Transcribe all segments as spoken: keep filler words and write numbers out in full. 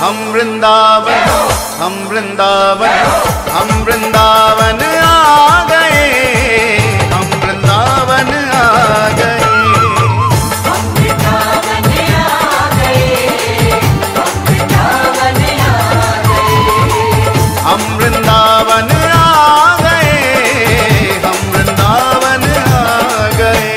हम वृंदावन, हम वृंदावन, हम वृंदावन आ गए, हम वृंदावन आ गए। हम वृंदावन आ गए, हम वृंदावन आ गए। हम वृंदावन आ गए, हम वृंदावन आ गए।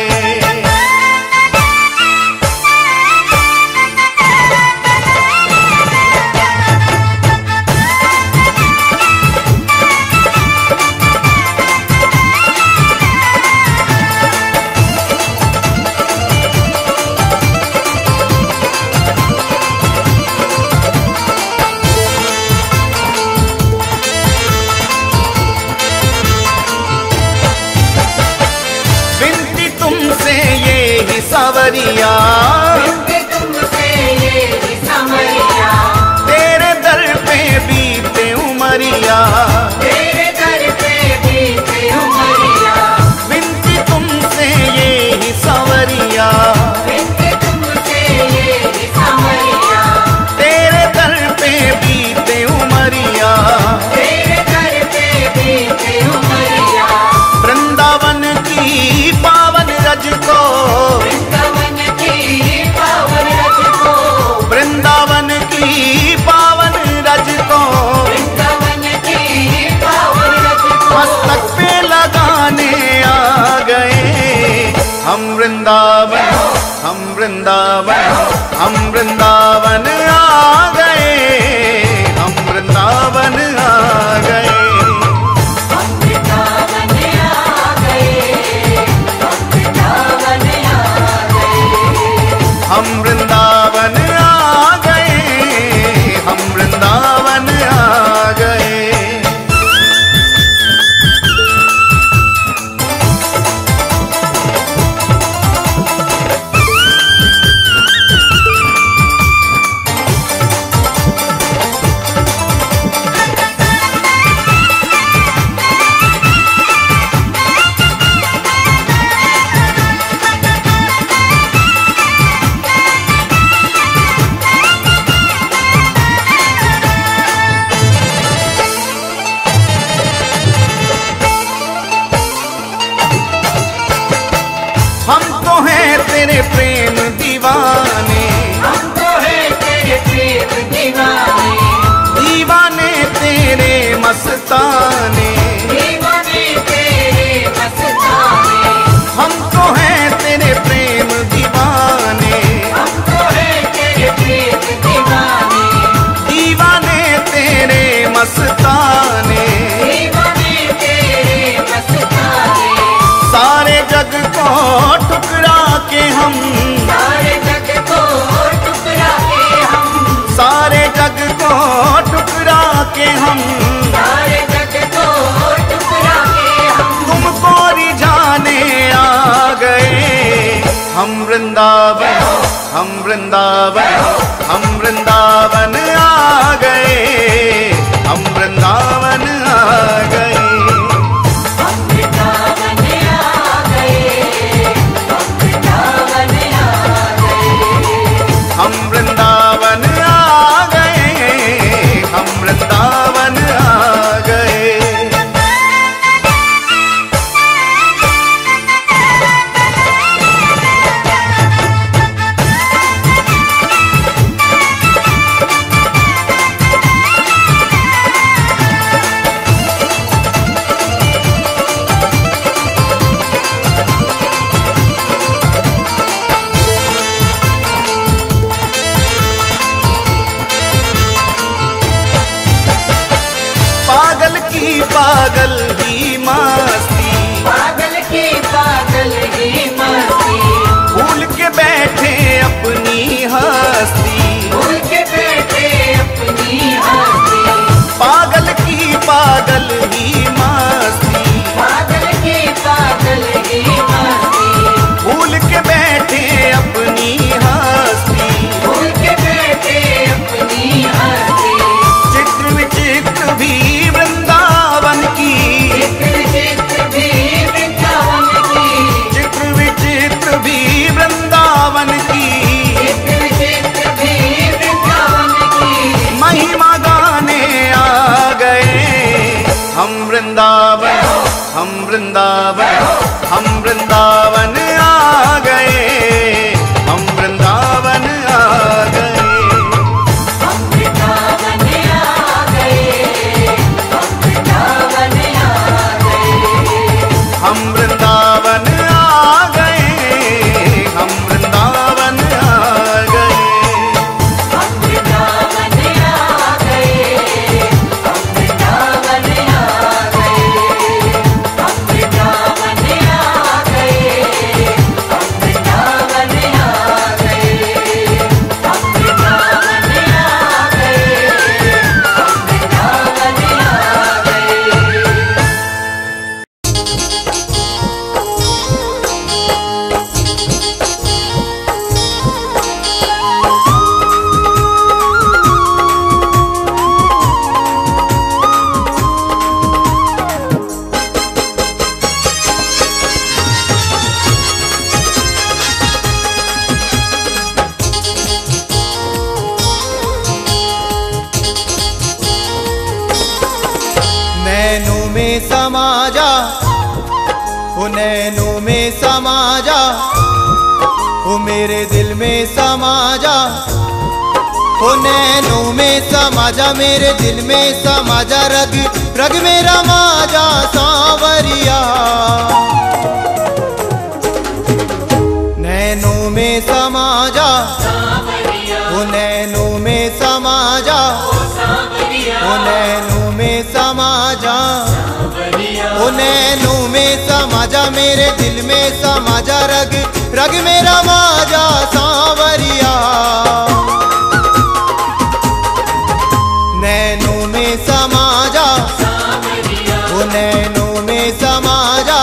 सावरिया तुमसे ये ही सावरिया, तेरे दर पे बीते उमरिया, तेरे दर पे बीते उमरिया। विनती तुमसे ये ही सावरिया, विनती तुमसे ये ही सावरिया, तेरे दर पे बीते उमरिया, तेरे दर पे बीते उमरिया। वृंदावन की पावन रज को, वृंदावन की पावन रज को, वृंदावन की पावन रज को, वृंदावन की पावन रज को मस्तक पे लगाने आ गए। हम वृंदावन, हम वृंदावन, हम वृंदावन आ गए, हम वृंदावन आ गए। हम वृंदावन आ गए, हम वृंदावन आ गए। हम वृंदावन आ गए, हम वृंदावन आ गए। हम तो हैं तेरे प्रेम दीवाने, हम तो हैं तेरे प्रेम दीवाने, दीवाने तेरे मस्ताने। दीवाने तेरे मस्ताने। हम तो हैं तेरे प्रेम दीवाने, हम तो हैं तेरे प्रेम दीवाने, दीवाने तेरे मस्ताने। दीवाने तेरे मस्ताने। सारे जग को ठुकरा के हम, सारे जग को ठुकरा के हम, सारे जग को ठुकरा के हम, सारे जग को ठुकरा के हम तुमको रिझाने आ गए। हम वृंदावन, हम वृंदावन, हम वृंदावन आ गए, हम वृंदावन आ गए। हम वृंदावन आ गए, हम वृंदावन आ गए। हम वृंदावन आ गए, हम वृंदावन आ गए। पागल की पागल ही मस्ती, पागल की पागल ही मस्ती, भूल के बैठे अपनी हस्ती। भूल के बैठे अपनी हस्ती। पागल की पागल ही मस्ती, पागल की पागल ही मस्ती, भूल के बैठे अपनी हस्ती। भूल के बैठे अपनी हस्ती। चित्र विचित्र भी वृंदावन की, वृंदावन हम वृंदावन हम वृंदावन आ गए, हम वृंदावन आ गए। हम वृंदावन आ गए, हम वृंदावन आ गए। हम वृंदावन आ गए, हम वृंदावन आ गए। हम वृंदावन आ गए, हम वृंदावन आ गए। हम वृंदावन आ गए, हम वृंदावन आ गए। हम वृंदावन आ गए, नैनों में समा जा, ओ नैनों में समा जा, ओ मेरे दिल में समा जा। ओ नैनों में समा जा, मेरे दिल में समा जा, रग रग में रमा जा सांवरिया। नैनों में समा जा, ओ नैनों में समा जा, ओ नैनों में समा जा, ओ नैनों में समा जा, मेरे दिल में समा जा, रग रग में रमा जा सांवरिया। नैनों में समा जा, ओ नैनों में समा जा।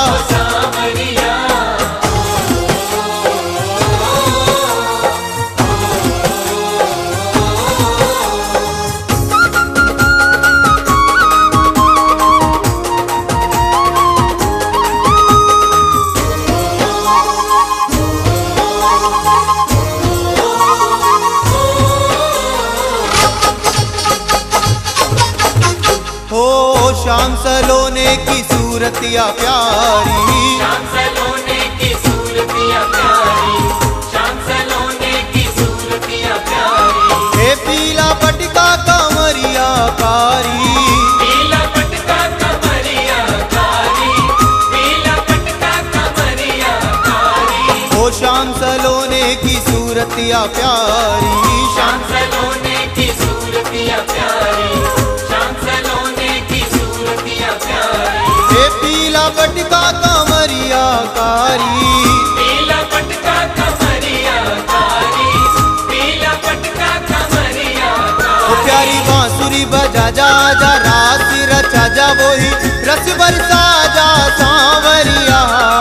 हो शाम सलोने की सूरतिया प्यारी, शाम सलोने की सूरतिया प्यारी, शाम सलोने की सूरतिया प्यारी। हे पीला पटका कमरिया कारी, पीला पटका कमरिया कारी, पीला पटका कमरिया कारी। हो शाम सलोने की सूरतिया प्यारी, शाम सलोने की सूरतिया प्यारी, शाम सलोने की सूरतिया प्यारी। हे पीला पटका कमरिया कारी, पीला पटका कमरिया कारी, पीला पटका कमरिया ओ कारी। प्यारी बांसुरी बजा जा जा, रास रचा जा, वही रस बरसा जा सांवरिया।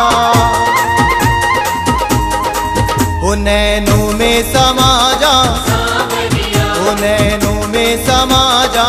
ओ नैनों में समा जा, ओ नैनों में समा जा।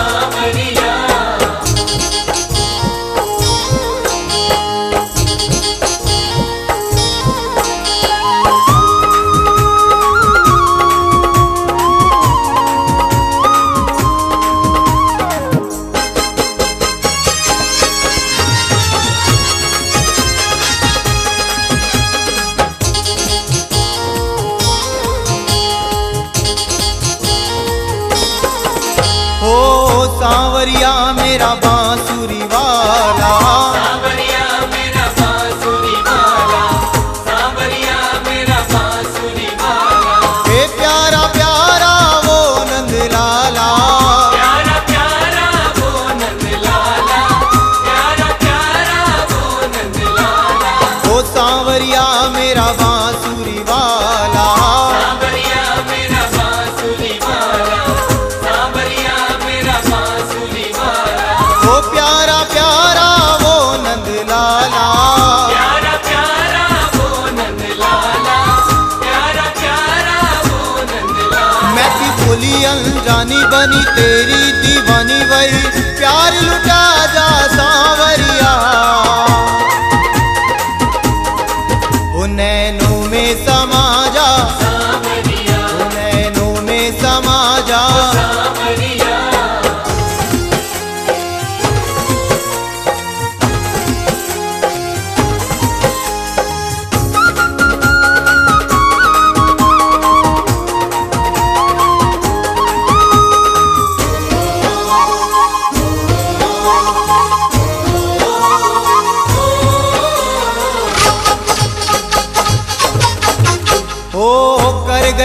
ओ सांवरिया मेरा बांसुरी वाला, सांवरिया मेरा बांसुरी वाला, सांवरिया मेरा बांसुरी वाला। हे प्यारा प्यारा वो नंद लाला, प्यारा प्यारा वो नंद लाला, प्यारा प्यारा वो नंद लाला। ओ सांवरिया मेरा बांसुरी वाला, सांवरिया मेरा बांसुरी वाला, सांवरिया मेरा बांसुरी वाला। ओ प्यारा प्यारा वो नंद लाला। प्यारा प्यारा वो नंद लाला, प्यारा प्यारा वो नंद लाला। मैं थी बोली अनजानी बनी तेरी दीवानी, वही प्यार लुटा जा सांवरिया। ओ नैनों में समा जा, ओ नैनों में समा जा।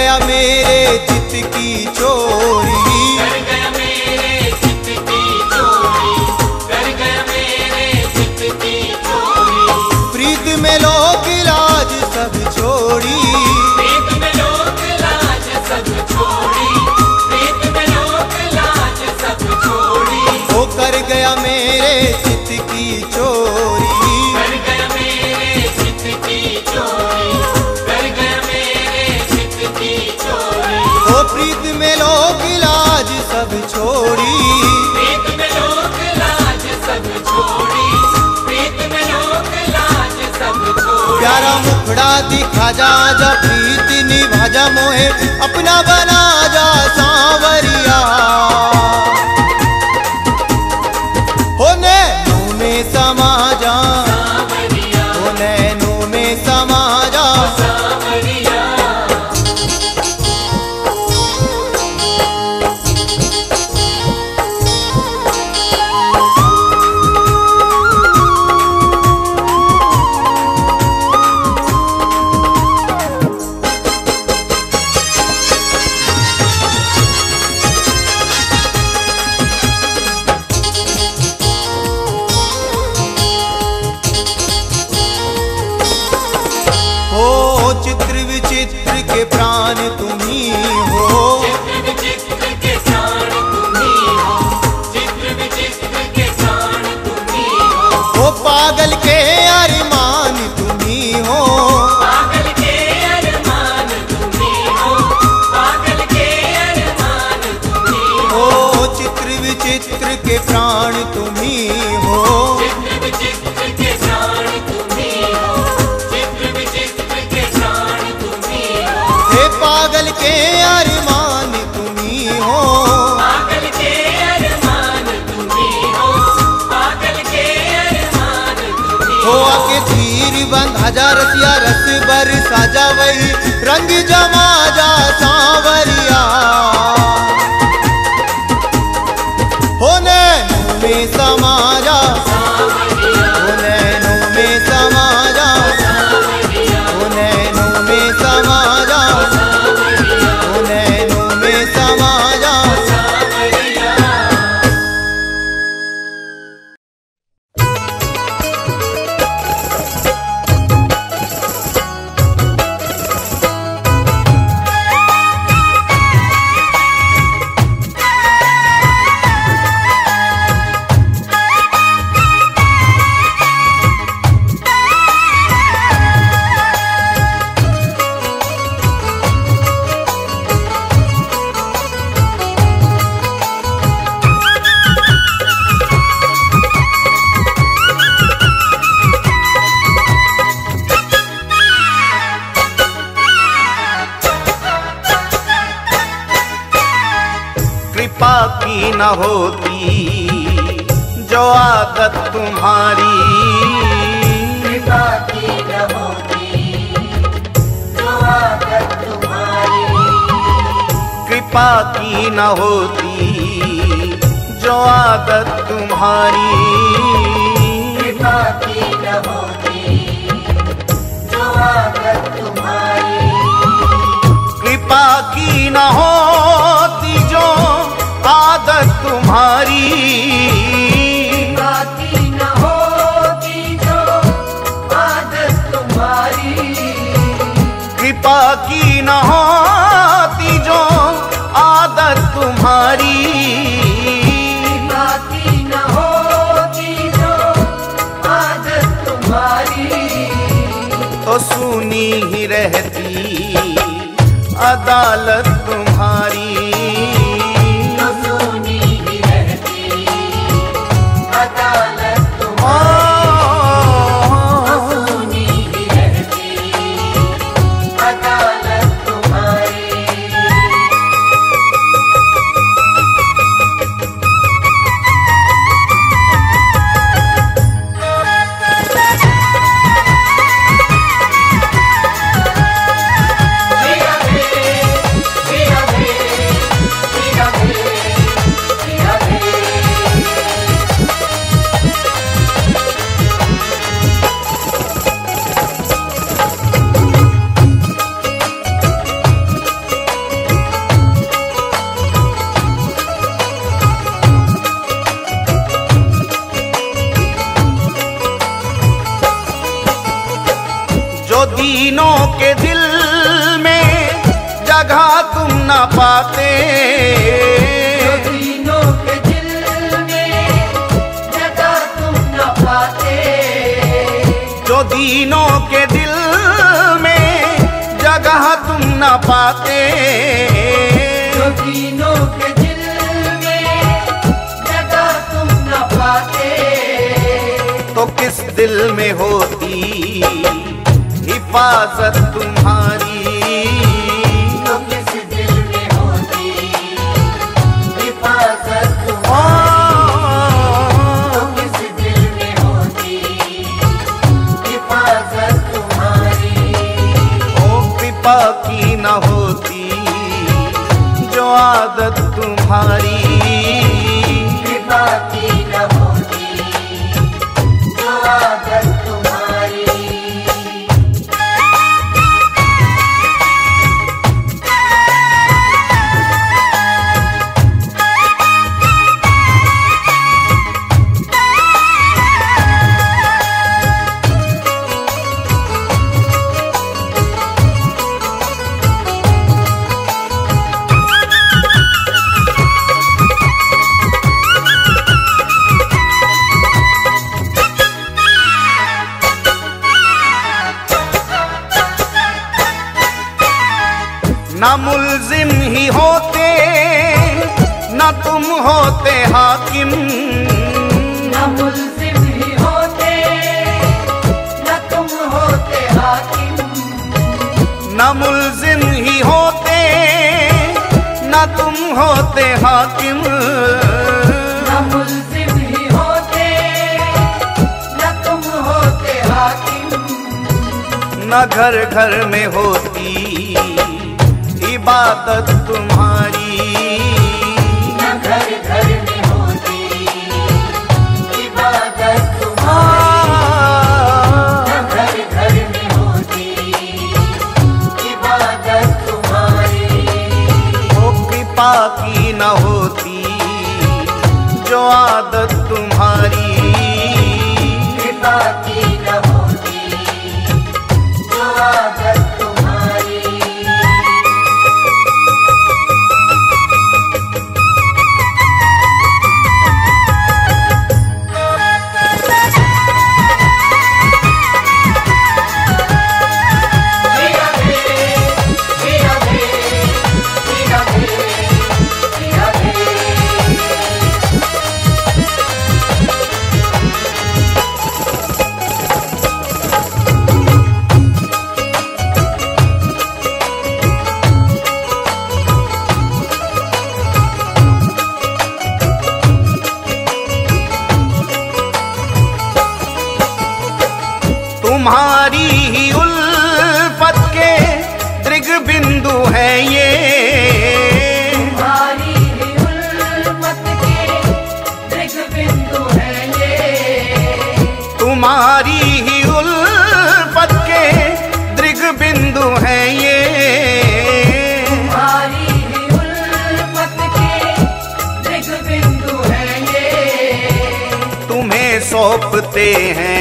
गया मेरे चित्त की चोरी, कर गया मेरे चित्त की चोरी, कर गया मेरे चित्त की चोरी। प्रीत में लोक लाज सब छोड़ी, प्रीत में लोक लाज सब छोड़ी, प्रीत में लोक लाज सब छोड़ी। वो कर गया मेरे चित्त की चोरी, कर गया मेरे चित्त की चोरी, कर गया मेरे चित्त की चोरी। वो प्रीत में लोक लाज सब छोड़ी, प्रीत में लोक लाज सब छोड़ी, प्रीत में लोक लाज सब छोड़ी। प्यारा मुखड़ा दिखा जा, जा प्रीत निभा जा, मोहे अपना बना जा सांवरिया। हो नैनों में समा जा, सांवरिया, हो नैनों में समा जा। सांवरिया। हो चित्र विचित्र के प्राण तुम्ही हो, चित्र विचित्र के प्राण तुम्ही हो, चित्र विचित्र के प्राण तुम्ही हो। हो पागल के अरमान तुम्ही हो, पागल के अरमान तुम्ही हो, पागल के अरमान तुम्ही हो। हो चित्र विचित्र के प्राण तुम्ही हो। चित्र विचित्र के प्राण तुम्ही हो, चित्र विचित्र के प्राण तुम्ही हो। हे पागल के अरमान तुम्ही हो, पागल के अरमान तुम्ही हो, पागल के अरमान तुम्ही हो हो। आके धीर बंधा जा रसिया, रस बरसा जा, वही रंग जमा जा सांवरिया। हो नैनों में समा जा, हो नैनों में समा जा, हो नैनों में समा जा, हो नैनों में समा जा। कृपा की न होती जो आदत तुम्हारी, कृपा की न होती जो आदत तुम्हारी, कृपा की न होती जो आदत तुम्हारी। कृपा की न होती जो आदत तुम्हारी, कृपा की न होती जो आदत तुम्हारी। कृपा की न होती जो आदत तुम्हारी, कृपा की न होती जो आदत तुम्हारी। कृपा की न होती जो आदत तुम्हारी, तो सुनी ही रहती अदालत तुम्हारी। तो सुनी ही रहती अदालत तुम्हारी, तो सुनी ही रहती अदालत तुम्हारी। Viva तीनों के दिल में जगह तुम न पाते, जो तीनों के दिल में जगह तुम न पाते, तो किस दिल में होती हिफाजत तुम्हारी, तो किस दिल में होती हिफाजत तुम्हारी, तो किस दिल में होती हिफाजत तुम्हारी। ओ कृपा की न होती जो आदत तुम्हारी, कृपा की न होती जो आदत तुम्हारी। न मुल्जिम ही होते न तुम होते हाकिम, न मुल्जिम ही होते न तुम होते हाकिम, न मुल्जिम ही होते न तुम होते हाकिम, न मुल्जिम ही होते न तुम होते हाकिम, न घर घर में होती इबादत तुम्हारी, न घर घर में होती इबादत तुम्हारी, न घर घर में होती इबादत तुम्हारी। ओ कृपा की न होती जो आदत तुम्हारी, कृपा की न होती जो आदत तुम्हारी। तुम्हारी ही उल्फत के दृग बिंदु है ये, तुम्हारी ही उल्फत के दृग बिंदु है ये, तुम्हारी ही उल्फत के दृग बिंदु है ये, तुम्हारी ही उल्फत के दृग बिंदु है ये। तुम्हें सौंपते हैं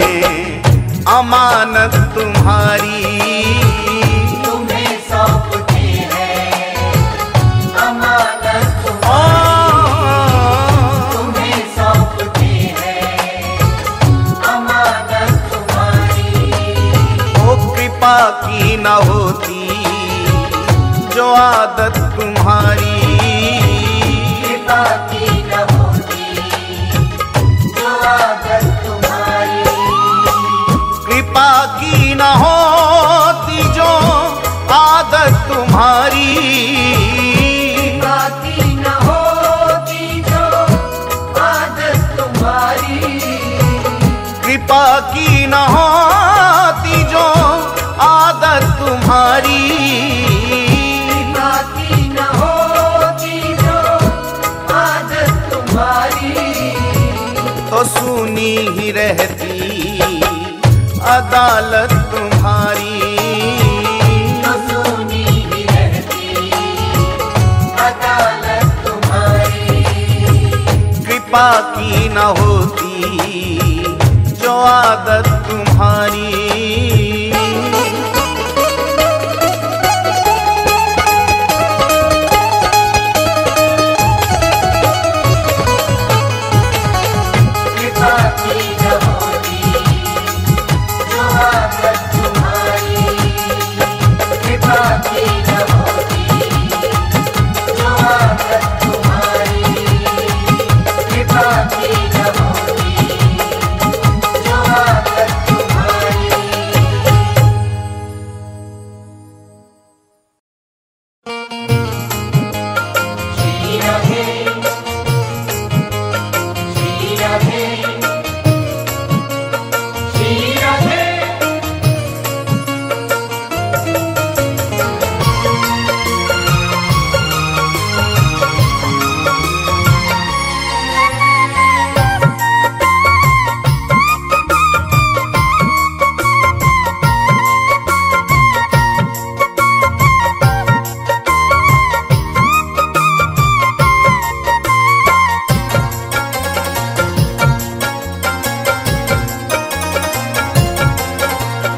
अमानत तुम्हारी, तुम्हें सौंपते हैं अमानत ओ, तुम्हारी, तुम्हें सौंपते हैं अमानत तुम्हारी। ओ कृपा की न होती जो आदत तुम्हारी, कृपा की न होती जो आदत तुम्हारी। कृपा की न होती जो आदत तुम्हारी, कृपा की न होती जो आदत तुम्हारी, कृपा की न होती जो आदत तुम्हारी, कृपा की न होती जो आदत तुम्हारी। तो सुनी ही रहती अदालत तुम्हारी, तो सुनी ही रहती अदालत तुम्हारी। कृपा की न होती जो आदत तुम्हारी। कृपा की न होती जो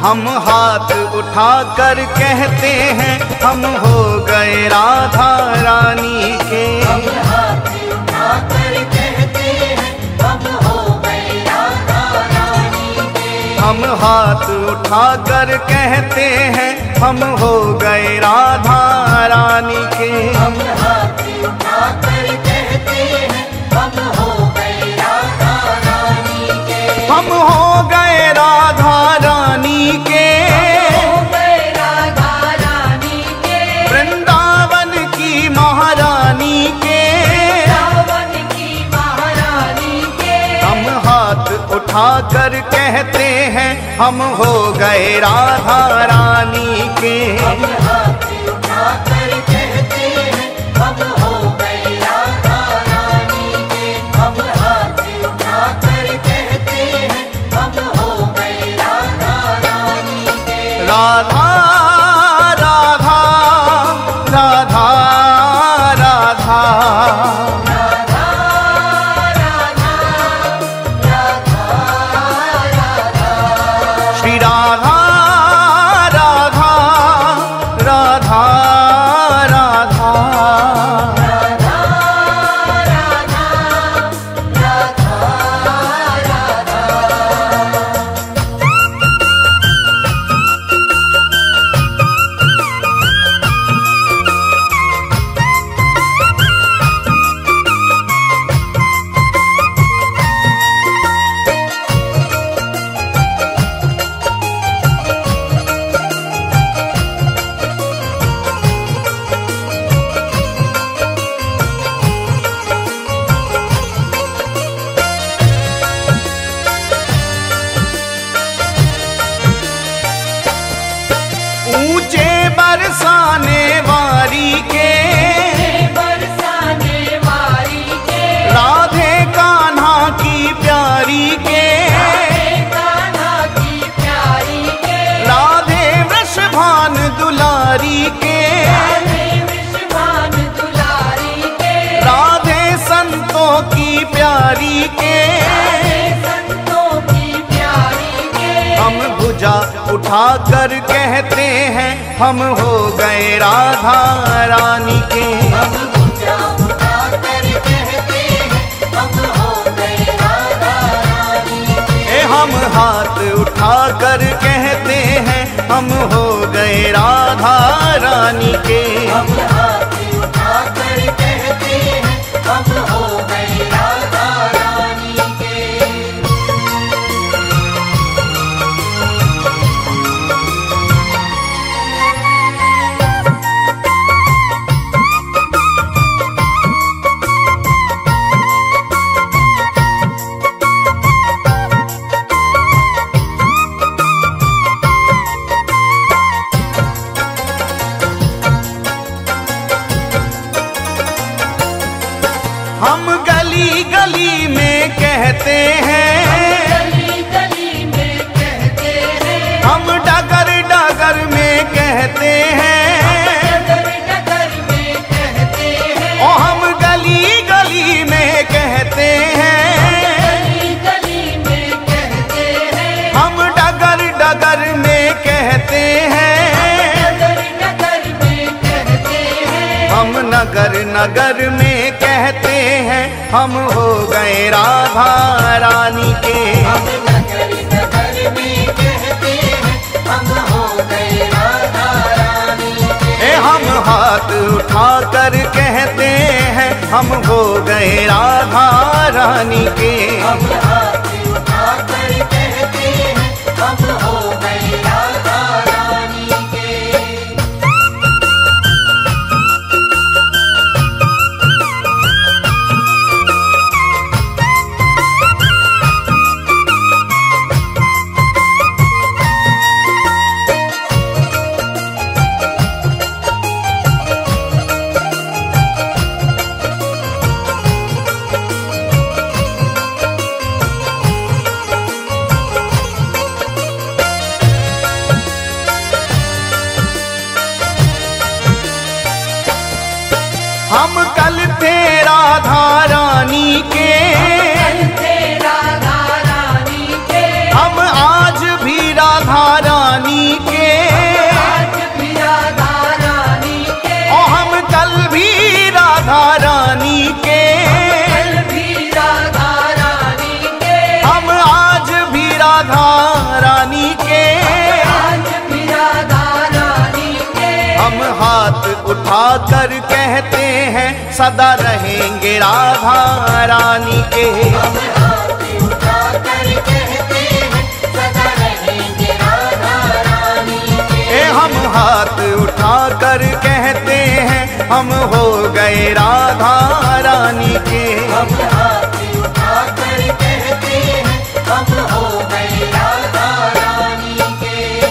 हम हाथ उठाकर कहते हैं हम हो गए राधा रानी के। हम हाथ उठाकर कहते हैं हम हो गए राधा रानी के। हम हाथ उठाकर कहते हैं हम हो गए राधा रानी के। हम हाथ उठाकर कहते हैं हम हो गए राधा रानी के। हम हो गए राधा रानी के। हो गए राधा रानी के। वृंदावन की महारानी के। रावण की महारानी के। हम हाथ उठाकर कहते हैं हम हो गए राधा रानी के। हम हाथ उठाकर कहते हैं हम हो गए राधा रानी के। हम हाथ उठाकर कहते हैं हम हो गए राधा रानी के। राधा राधा राधा राधा राधा राधा राधा श्री राधा राधा राधा राधा राधा राधा ऊंचे बरसाने वारी के। बरसाने वाली के। राधे कान्हा की प्यारी के। कान्हा की प्यारी के। राधे वृषभान दुलारी के। राधे विश्वान दुलारी के। राधे संतों की प्यारी के। राधे संतों की प्यारी के। हम भुजा उठाकर कहते हैं हम हो गए राधा रानी के। हम भुजा उठाकर कहते हैं हम हो गए राधा रानी के। ए हम हाथ उठाकर कहते हैं हम हो गए राधा रानी के। हम हाथ उठाकर कहते हैं हम हो गए राधा रानी के। हम गली गली में कहते हैं। गली गली में कहते हैं। हम डगर डगर में कहते हैं। डगर डगर में कहते हैं। ओ हम गली गली में कहते हैं। गली गली में कहते हैं। हम डगर डगर में कहते हैं। डगर डगर में कहते हैं। हम नगर नगर में कहते हैं हम हो गए राधा रानी के। हम नगर नगर में कहते हैं हम हो गए राधा रानी के। ए हम हाथ उठाकर कहते हैं हम हो गए राधा रानी के। हम हाथ उठाकर कहते हैं हम हो गए राधा रानी के। हम कल थे राधा रानी के। कल थे राधा रानी के। हम आज भी राधा रानी सदा रहेंगे राधा रानी के। हम हाथ उठाकर कहते हैं सदा रहेंगे राधा रानी के। ए हम हाथ उठाकर कहते हैं हम हो गए राधा रानी के। हम हाथ उठाकर कहते हैं हम हो गए राधा रानी के।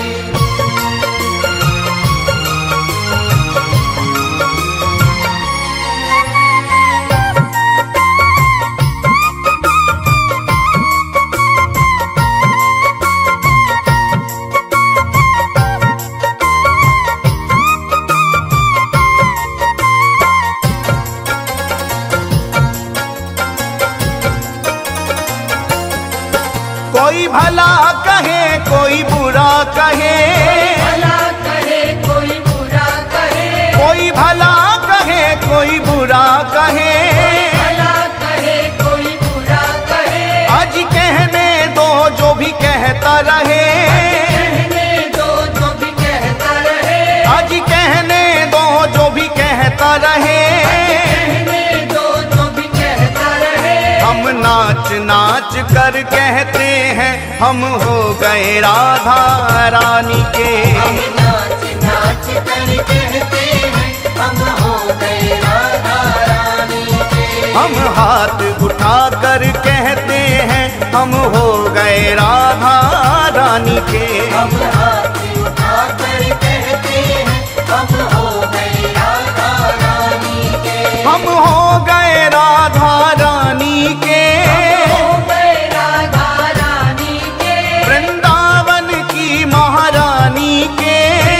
कोई भला कहे कोई बुरा कहे, भला कहे कोई बुरा कहे, कोई भला कहे कोई बुरा कहे, भला कहे कोई बुरा कहे। आज कहने दो जो भी कहता रहे, कहने दो जो भी कहता रहे, आज कहने दो जो भी कहता रहे। कहने दो जो भी कहता रहे। हम नाच नाच कर कहते हैं हम हो गए राधा रानी के। हम नाच नाच कर कहते हैं हम हो गए राधा रानी के। हम हाथ उठा कर कहते हैं हम हो गए राधा रानी के। हम हाथ उठाकर कहते हैं हम हो गए राधा रानी के। हम हो गए राधा रानी के। हो गए राधा रानी के। वृंदावन की महारानी के।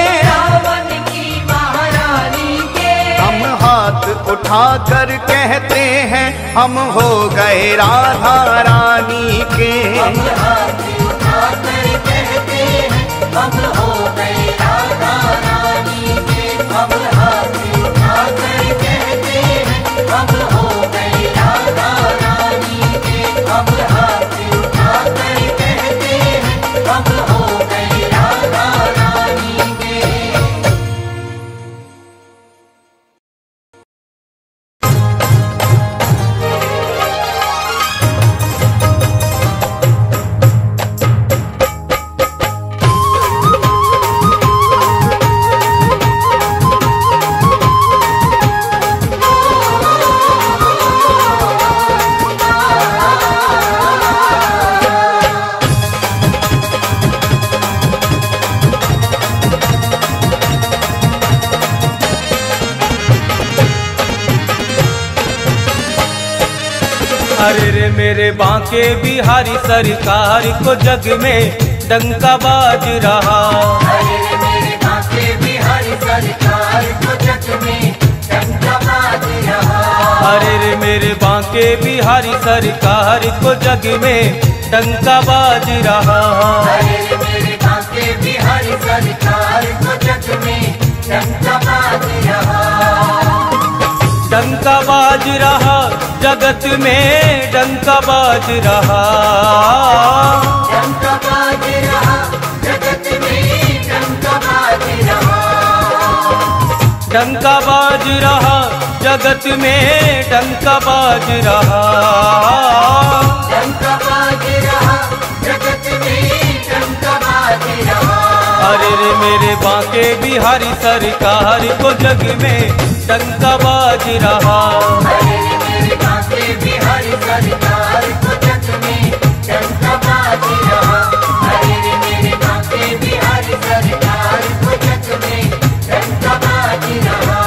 रावण की महारानी के। हम हाथ उठा कर कहते हैं हम हो गए राधा रानी के। हम हाथ उठाकर कहते हैं हम हो गए राधा रानी के। हम हाथ उठाकर कहते हैं हम हो गए राधा रानी के। हम हाथ उठाकर कहते हैं हम हो गए राधा रानी के। अरे रे मेरे बांके बिहारी सरकार को जग में डंका बाज रहा। अरे रे मेरे बांके बिहारी सरकार को जग में डंका बाज रहा। अरे रे मेरे बांके बिहारी सरकार को जग में डंका बाज रहा। अरे रे मेरे बांके बिहारी सरकार को जग में डंका बाज रहा। डंका बाज रहा जगत में डंका बाज रहा। डंका बाज रहा जगत में डंका बाज रहा। डंका बाज रहा जगत में डंका बाज रहा। डंका बाज रहा जगत में डंका बाज रहा। अरे रे मेरे बांके बिहारी सरकार को जग में डंका बाज रहा। अरे रे मेरे बांके बिहारी सरकार को जग में डंका बाज रहा। अरे रे मेरे बांके बिहारी सरकार को जग में डंका बाज रहा।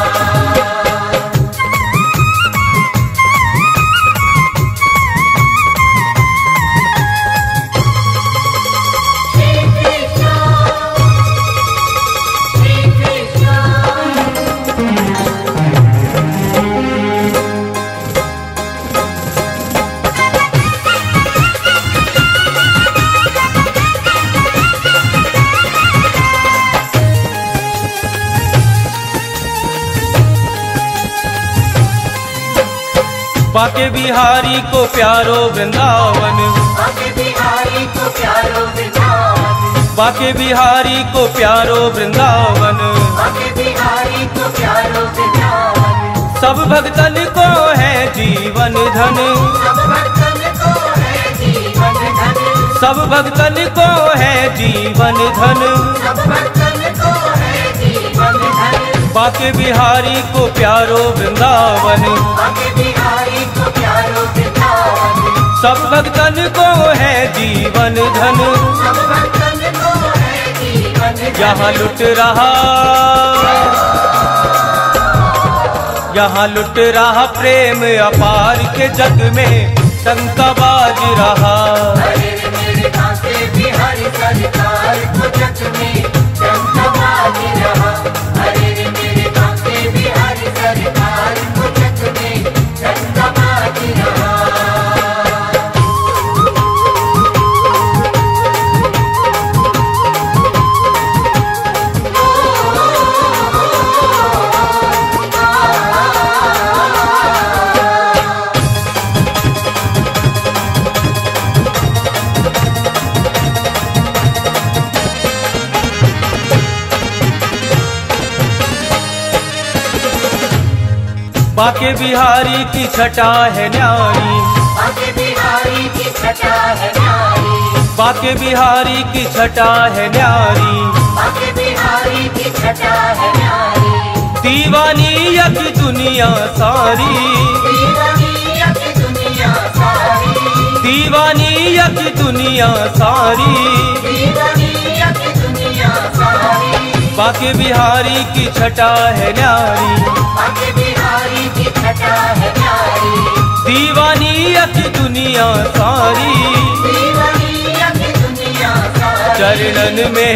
बाके बिहारी को प्यारो वृंदावन। बाके बिहारी को प्यारो वृंदावन। बाके बिहारी को प्यारो वृंदावन। बाके बिहारी को प्यारो वृंदावन। सब भक्तन को है जीवन धन, सब भक्तन को है जीवन धन, सब भक्तन को है जीवन धन। सब भक्तन को है जीवन धन, बाके बिहारी को प्यारो वृंदावन, बाके बिहारी को प्यारो वृंदावन। सब भक्तन को है जीवन धन, सब भक्तन को है जीवन धन। यहाँ लुट रहा, यहाँ लुट रहा प्रेम अपार के जग में टंका बाज रहा। अरे रे मेरे बाके बिहारी सरकार को जग में टंका बाज रहा। अरे रे मेरे बाके बिहारी सरकार को जग में टंका बाज रहा। बाके बिहारी की छटा है न्यारी, बाके बिहारी की छटा है न्यारी, बाके बिहारी की छटा है न्यारी। बाके बिहारी की छटा है न्यारी, दीवानी यक दुनिया सारी, दीवानिया की दुनिया सारी, दीवानी यक दुनिया सारी। दीवानिया की दुनिया सारी। बाके बिहारी की छटा है न्यारी, बाके बिहारी की छटा है न्यारी, दीवानी यक दुनिया सारी। दीवानिया की दुनिया सारी। चरणन में,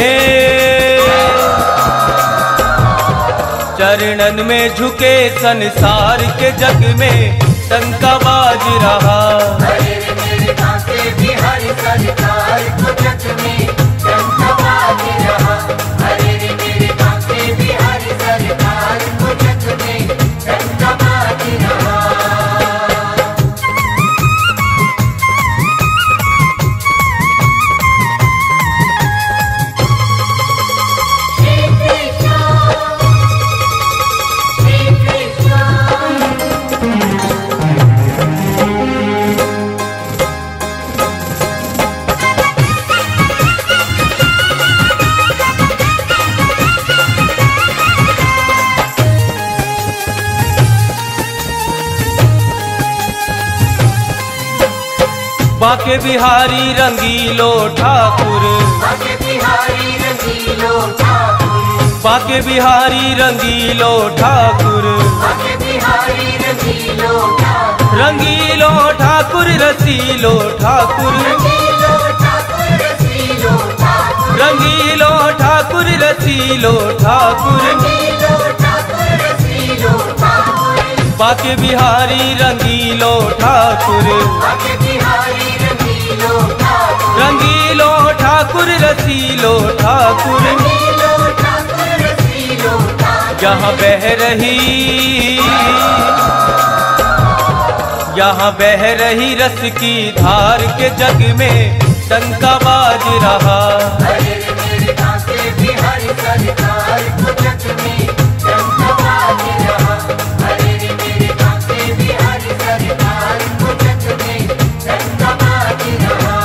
चरणन में झुके संसार के जग में टंका बाज रहा। अरे रे मेरे बाके बिहारी सरकार को जग में टंका बाज रहा। अरे रे मेरे बाके बिहारी सरकार को जग में टंका बाज रहा। श्री कृष्ण, श्री कृष्ण। बाके बिहारी रंगीलो ठाकुर, बाके बिहारी रंगीलो ठाकुर, बाके बिहारी रंगीलो ठाकुर। बाके बिहारी रंगीलो ठाकुर, रंगीलो ठाकुर रसीलो ठाकुर, रंगीलो ठाकुर रसीलो ठाकुर, रंगीलो ठाकुर रसीलो ठाकुर। रंगीलो ठाकुर रसीलो ठाकुर, बाके बिहारी रंगीलो ठाकुर, बाके बिहारी रंगीलो ठाकुर, रंगीलो ठाकुर रसीलो ठाकुर। रंगीलो ठाकुर रसीलो ठाकुर। यहाँ बह रही, यहाँ बह रही रस की धार के जग में टंका बाज रहा। अरे रे मेरे बाके बिहारी सरकार को जग में टंका बाज रहा। अरे रे मेरे बाके बिहारी सरकार को जग में टंका बाज रहा।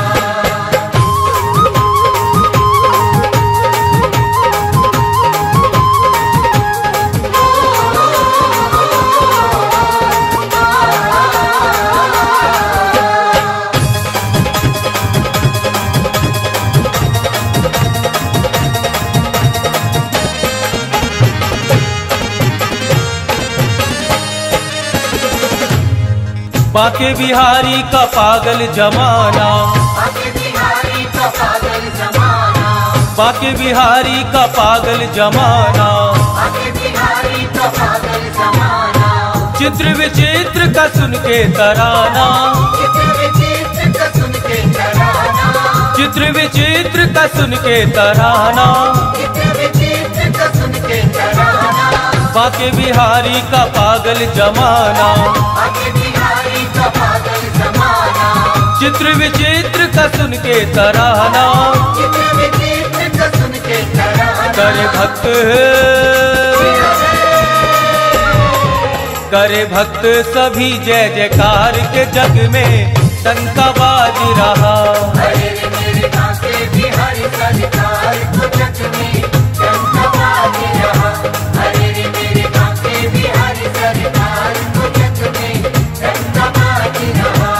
बाके बिहारी का पागल जमाना, बाके बिहारी का पागल जमाना, बाके बिहारी का पागल जमाना। बाके बिहारी का पागल जमाना, चित्र विचित्र का सुन के तराना, चित्र विचित्र का सुन के तराना, चित्र विचित्र का सुन के तराना। चित्र विचित्र का सुन के तराना, बाके बिहारी का पागल जमाना, बाके बिहारी का पागल जमाना, चित्र विचित्र का सुन के तराना। चित्र विचित्र का सुन के तराना। करे भक्त करे भक्त सभी जय जयकार के जग में डंका बाज रहा। अरे रे मेरे बांके बिहारी सरकार को जग में डंका बाज रहा। अरे रे मेरे बांके बिहारी सरकार को जग में डंका बाज रहा।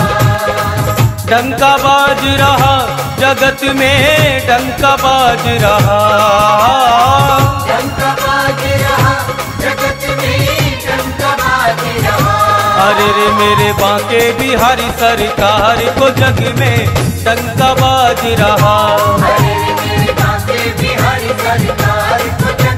डंका बाज रहा जगत में डंका बाज रहा। डंका बाज रहा जगत में डंका बाज रहा। अरे रे मेरे बांके बिहारी सरकार को जग में डंका बाज रहा। अरे रे मेरे बांके बिहारी सरकार को जग